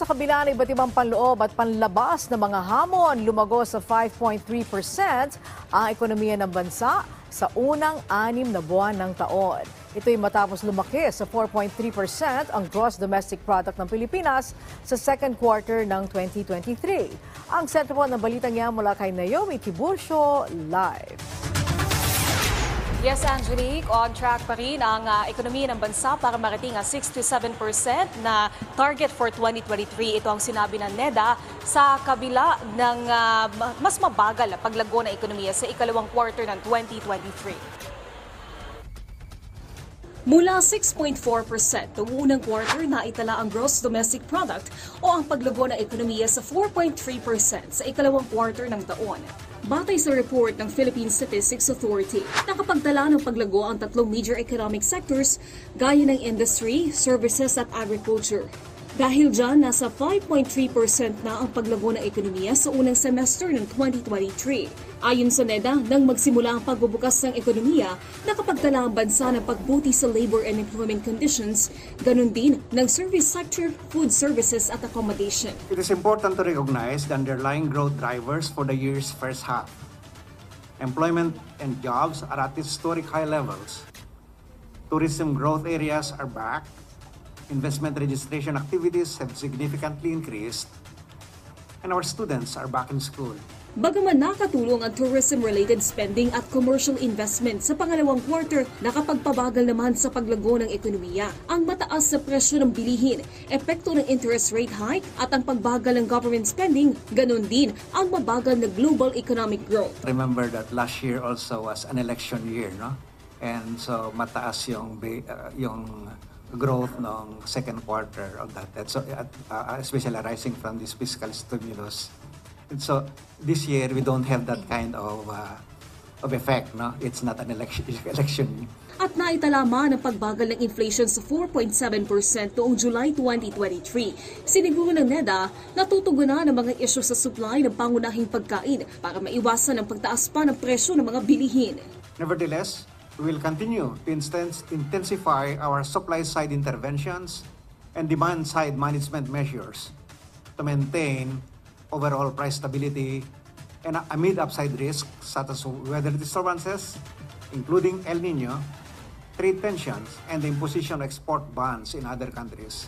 Sa kabila ng iba't ibang panloob at panlabas na mga hamon, lumago sa 5.3% ang ekonomiya ng bansa sa unang 6 na buwan ng taon. Ito'y matapos lumaki sa 4.3% ang gross domestic product ng Pilipinas sa second quarter ng 2023. Ang sentro po ng balitang yan mula kay Naomi Tiburcio, live. Yes, Angelique, on track pa rin ang ekonomiya ng bansa para marating ang 6 to 7% na target for 2023. Ito ang sinabi ng NEDA sa kabila ng mas mabagal na paglago ng ekonomiya sa ikalawang quarter ng 2023. Mula 6.4% noong unang quarter na itala ang gross domestic product o ang paglago ng ekonomiya sa 4.3% sa ikalawang quarter ng taon. Batay sa report ng Philippine Statistics Authority, nakapagtala ng paglago ang tatlong major economic sectors gaya ng industry, services at agriculture. Dahil dyan, nasa 5.3% na ang paglago ng ekonomiya sa unang semester ng 2023. Ayon sa NEDA, nang magsimula ang pagbubukas ng ekonomiya, nakapagtala ang bansa ng pagbuti sa labor and employment conditions, ganun din ng service sector, food services at accommodation. It is important to recognize the underlying growth drivers for the year's first half. Employment and jobs are at historic high levels. Tourism growth areas are back. Investment registration activities have significantly increased, and our students are back in school. Bagaman nakatulong ang tourism-related spending at commercial investment sa pangalawang quarter, nakapagpabagal naman sa paglago ng ekonomiya. Ang mataas na presyo ng bilihin, epekto ng interest rate hike at ang pagbagal ng government spending, ganun din ang mabagal na global economic growth. Remember that last year also was an election year, no? And so mataas yung growth ng second quarter of that. So especially arising from this fiscal stimulus. And so this year we don't have that kind of effect, no? It's not an election. At naitala man ang pagbagal ng inflation sa 4.7% noong July 2023. Siniguro ng NEDA na tutugunan ang mga isyu sa supply ng pangunahing pagkain para maiwasan ang pagtaas pa ng presyo ng mga bilihin. Nevertheless, we will continue to intensify our supply-side interventions and demand-side management measures to maintain overall price stability and amid upside risks such as weather disturbances, including El Nino, trade tensions, and the imposition of export bans in other countries.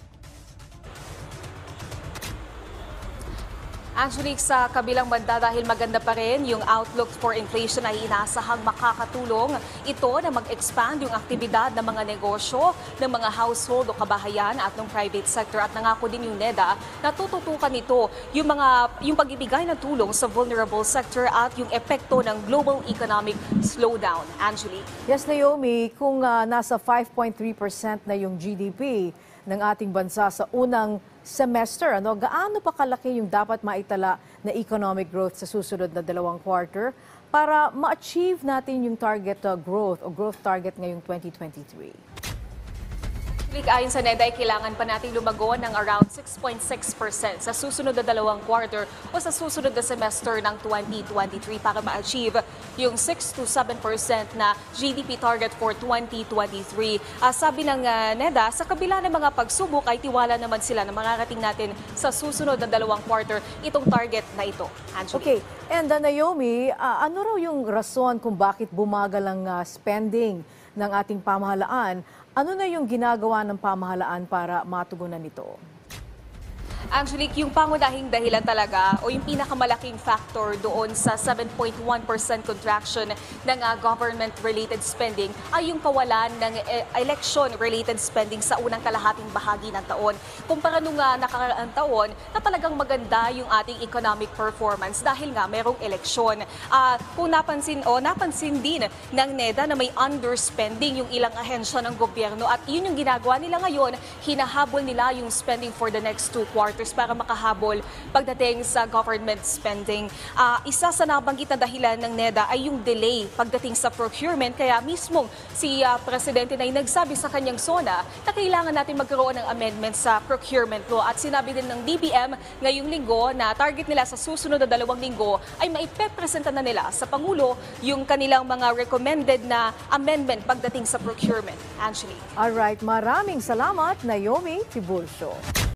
Actually, sa kabilang banda dahil maganda pa rin yung outlook for inflation ay inaasahang makakatulong ito na mag-expand yung aktibidad ng mga negosyo, ng mga household o kabahayan at ng private sector. At nangako din yung NEDA na tututukan nito yung pag-ibigay ng tulong sa vulnerable sector at yung epekto ng global economic slowdown. Angelique. Yes, Naomi, kung nasa 5.3% na yung GDP ng ating bansa sa unang semester, gaano pa kalaki yung dapat maitala na economic growth sa susunod na dalawang quarter para ma-achieve natin yung target growth o growth target ngayong 2023? Ayon sa NEDA, kailangan pa nating lumago ng around 6.6% sa susunod na dalawang quarter o sa susunod na semester ng 2023 para ma-achieve yung 6 to 7% na GDP target for 2023. Sabi ng NEDA, sa kabila ng mga pagsubok ay tiwala naman sila na makarating natin sa susunod na dalawang quarter itong target na ito. Angelique. Okay, and Naomi, ano raw yung rason kung bakit bumagal ang spending ng ating pamahalaan? Ano na yung ginagawa ng pamahalaan para matugunan ito? Angelique, yung pangunahing dahilan talaga o yung pinakamalaking factor doon sa 7.1% contraction ng government-related spending ay yung kawalan ng election-related spending sa unang kalahating bahagi ng taon. Kumpara nung nakaraang taon na talagang maganda yung ating economic performance dahil nga merong eleksyon. Kung napansin din ng NEDA na may underspending yung ilang ahensya ng gobyerno at yun yung ginagawa nila ngayon, hinahabol nila yung spending for the next 2 quarters para makahabol pagdating sa government spending. Isa sa nabanggit na dahilan ng NEDA ay yung delay pagdating sa procurement. Kaya mismo si Presidente na nagsabi sa kanyang SONA na kailangan natin magkaroon ng amendment sa procurement law. At sinabi din ng DBM ngayong linggo na target nila sa susunod na 2 linggo ay maipepresenta na nila sa Pangulo yung kanilang mga recommended na amendment pagdating sa procurement. Angelique. Alright, maraming salamat, Naomi Tiburcio.